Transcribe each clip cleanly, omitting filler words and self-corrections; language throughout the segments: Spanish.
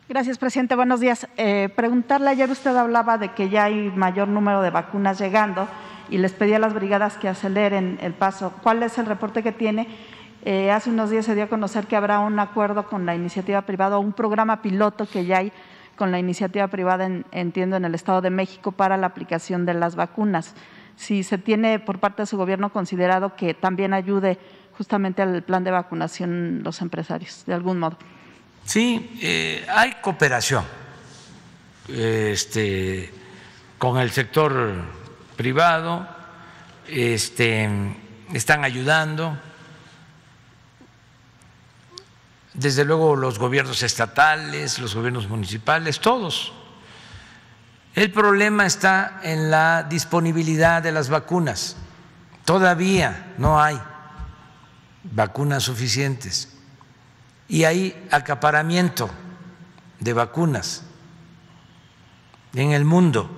Gracias, presidente. Buenos días. Preguntarle, ayer usted hablaba de que ya hay mayor número de vacunas llegando y les pedí a las brigadas que aceleren el paso. ¿Cuál es el reporte que tiene? Hace unos días se dio a conocer que habrá un acuerdo con la iniciativa privada o un programa piloto que ya hay con la iniciativa privada, entiendo, en el Estado de México para la aplicación de las vacunas. Si se tiene por parte de su gobierno considerado que también ayude justamente al plan de vacunación los empresarios, de algún modo. Sí, hay cooperación con el sector privado, están ayudando, desde luego los gobiernos estatales, los gobiernos municipales, todos. El problema está en la disponibilidad de las vacunas. Todavía no hay vacunas suficientes y hay acaparamiento de vacunas en el mundo.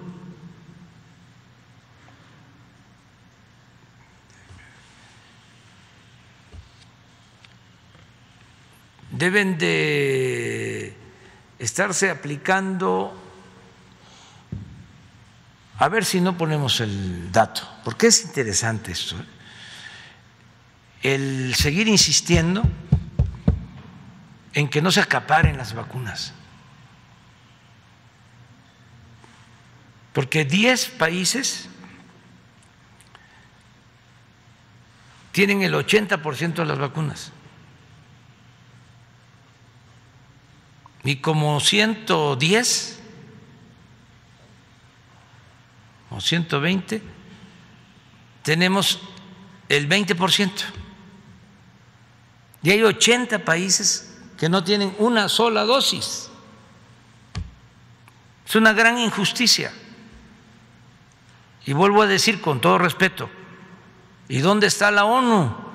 Deben de estarse aplicando, a ver si no ponemos el dato, porque es interesante esto, el seguir insistiendo en que no se acaparen las vacunas, porque 10 países tienen el 80% de las vacunas. Y como 110 o 120 tenemos el 20%. Y hay 80 países que no tienen una sola dosis. Es una gran injusticia. Y vuelvo a decir con todo respeto, ¿y dónde está la ONU?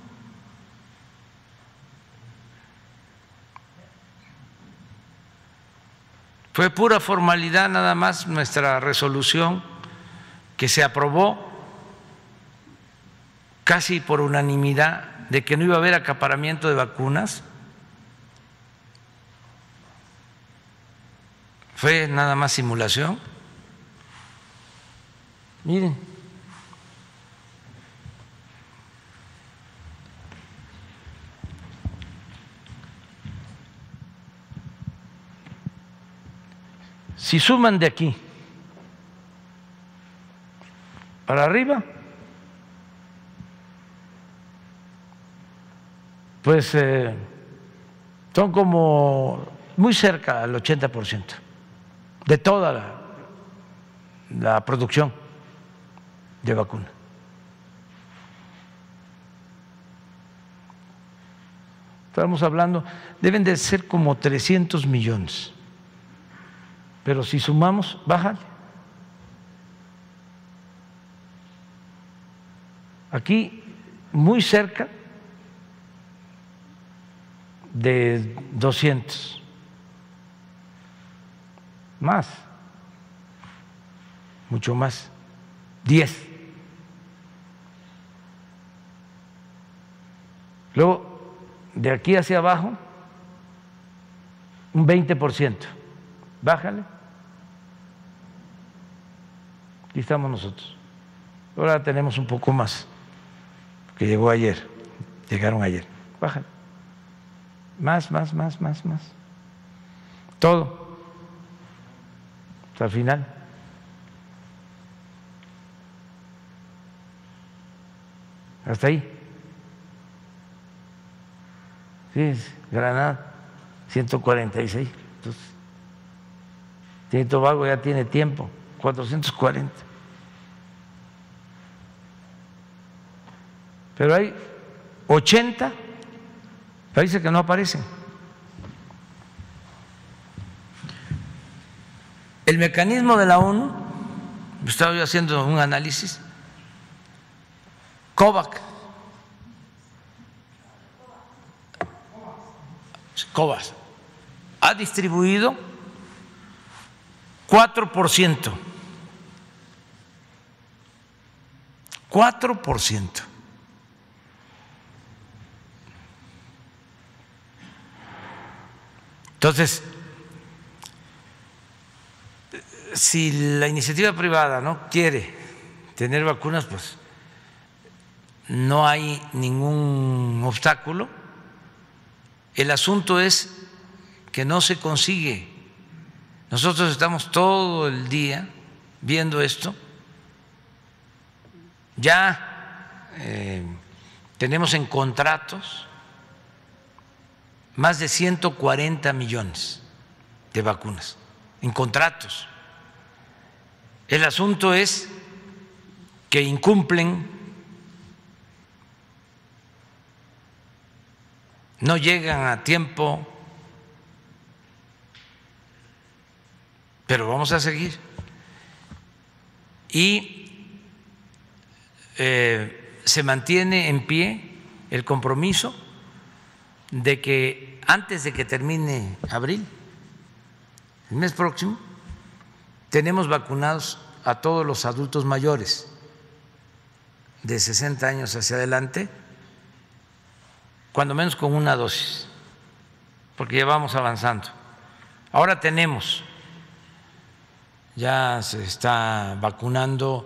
Fue pura formalidad nada más nuestra resolución que se aprobó casi por unanimidad de que no iba a haber acaparamiento de vacunas. Fue nada más simulación. Miren. Si suman de aquí para arriba, pues son como muy cerca al 80% de toda la producción de vacuna. Estamos hablando, deben de ser como 300 millones. Pero si sumamos, bájale. Aquí, muy cerca de 200. Más. Mucho más. 10. Luego, de aquí hacia abajo, un 20%. Bájale. Aquí estamos nosotros. Ahora tenemos un poco más, que llegó ayer, llegaron ayer. Bájale. Más. Todo. Hasta el final. Hasta ahí. Sí, Granada, 146. Entonces, Tobago ya tiene tiempo, 440. Pero hay 80 países que no aparecen. El mecanismo de la ONU, estaba yo haciendo un análisis, COVAX, ha distribuido 4%. 4%. Entonces, si la iniciativa privada no quiere tener vacunas, pues no hay ningún obstáculo. El asunto es que no se consigue. Nosotros estamos todo el día viendo esto. Ya tenemos en contratos más de 140 millones de vacunas, en contratos. El asunto es que incumplen, no llegan a tiempo, pero vamos a seguir. Y se mantiene en pie el compromiso de que antes de que termine abril, el mes próximo, tenemos vacunados a todos los adultos mayores de 60 años hacia adelante, cuando menos con una dosis, porque ya vamos avanzando. Ahora tenemos, ya se está vacunando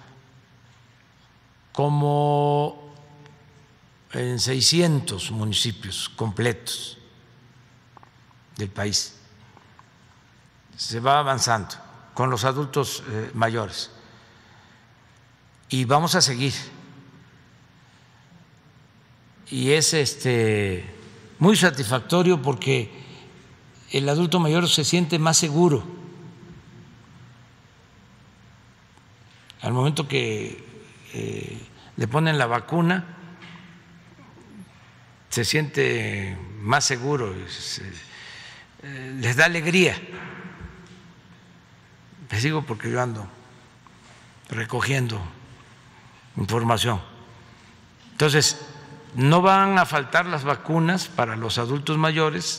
como en 600 municipios completos del país. Se va avanzando con los adultos mayores y vamos a seguir. Y es muy satisfactorio porque el adulto mayor se siente más seguro al momento que le ponen la vacuna, se siente más seguro, les da alegría. Les digo porque yo ando recogiendo información. Entonces, no van a faltar las vacunas para los adultos mayores.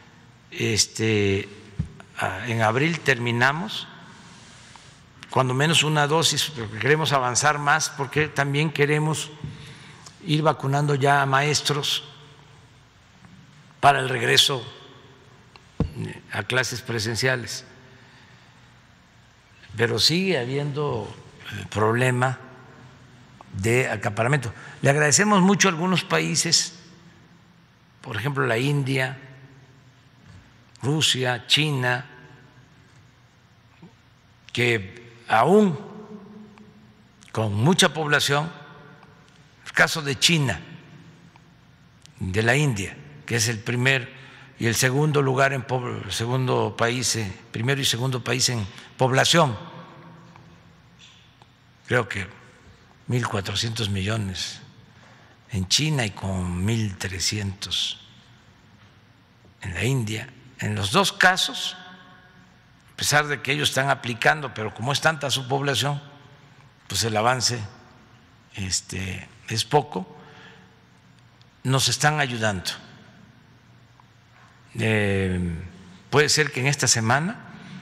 En abril terminamos, cuando menos una dosis, pero queremos avanzar más porque también queremos ir vacunando ya a maestros para el regreso a clases presenciales. Pero sigue habiendo problema de acaparamiento. Le agradecemos mucho a algunos países, por ejemplo la India, Rusia, China, que aún con mucha población, el caso de China, de la India, que es el primer y el segundo lugar en segundo país, primero y segundo país en población, creo que 1.400 millones en China y con 1.300 en la India. En los dos casos, a pesar de que ellos están aplicando, pero como es tanta su población, pues el avance es poco, nos están ayudando. Puede ser que en esta semana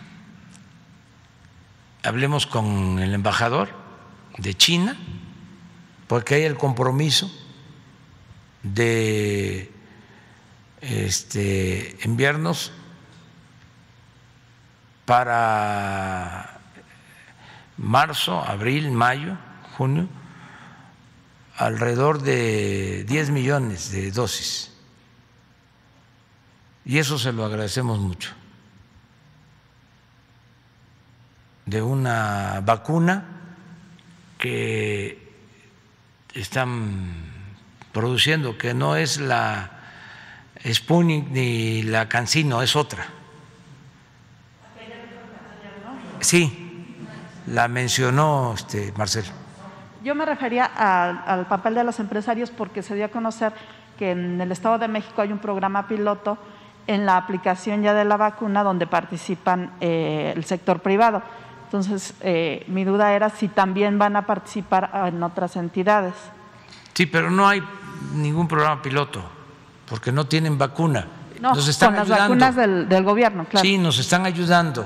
hablemos con el embajador de China, porque hay el compromiso de enviarnos para marzo, abril, mayo, junio, alrededor de 10 millones de dosis. Y eso se lo agradecemos mucho. De una vacuna que están produciendo, que no es la Sputnik ni la CanSino, es otra. Sí, la mencionó Marcelo. Yo me refería al papel de los empresarios porque se dio a conocer que en el Estado de México hay un programa piloto en la aplicación ya de la vacuna donde participan el sector privado. Entonces, mi duda era si también van a participar en otras entidades. Sí, pero no hay ningún programa piloto porque no tienen vacuna. No, nos están con ayudando. Las vacunas del gobierno, claro. Sí, nos están ayudando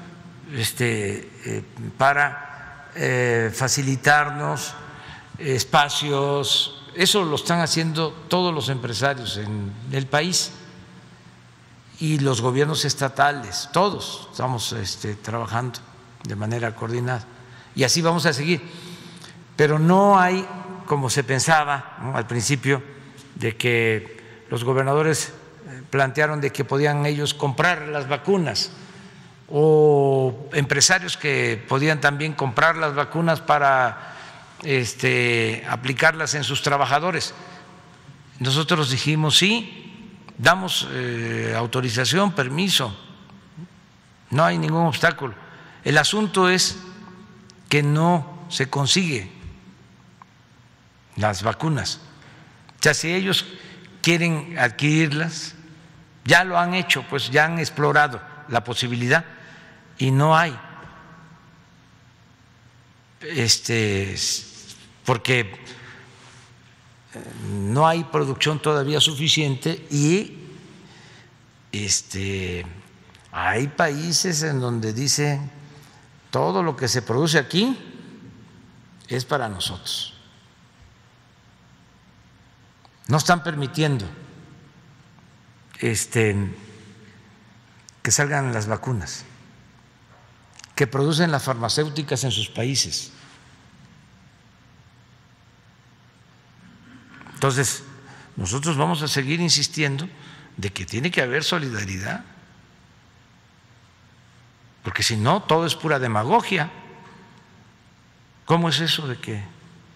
para facilitarnos espacios. Eso lo están haciendo todos los empresarios en el país y los gobiernos estatales, todos estamos trabajando de manera coordinada. Y así vamos a seguir. Pero no hay, como se pensaba, ¿no?, al principio, de que los gobernadores plantearon de que podían ellos comprar las vacunas, o empresarios que podían también comprar las vacunas para aplicarlas en sus trabajadores. Nosotros dijimos sí, damos autorización, permiso, no hay ningún obstáculo. El asunto es que no se consigue las vacunas. O sea, si ellos quieren adquirirlas, ya lo han hecho, pues ya han explorado la posibilidad y no hay, porque no hay producción todavía suficiente y hay países en donde dicen todo lo que se produce aquí es para nosotros. No están permitiendo que salgan las vacunas que producen las farmacéuticas en sus países. Entonces, nosotros vamos a seguir insistiendo de que tiene que haber solidaridad, porque si no, todo es pura demagogia. ¿Cómo es eso de que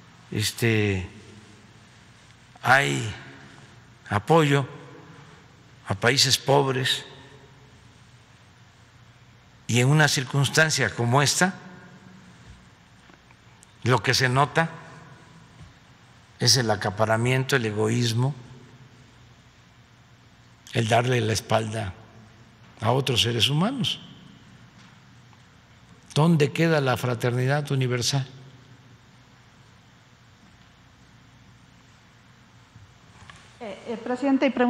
hay apoyo a países pobres y en una circunstancia como esta lo que se nota es el acaparamiento, el egoísmo, el darle la espalda a otros seres humanos? ¿Dónde queda la fraternidad universal? Presidente, y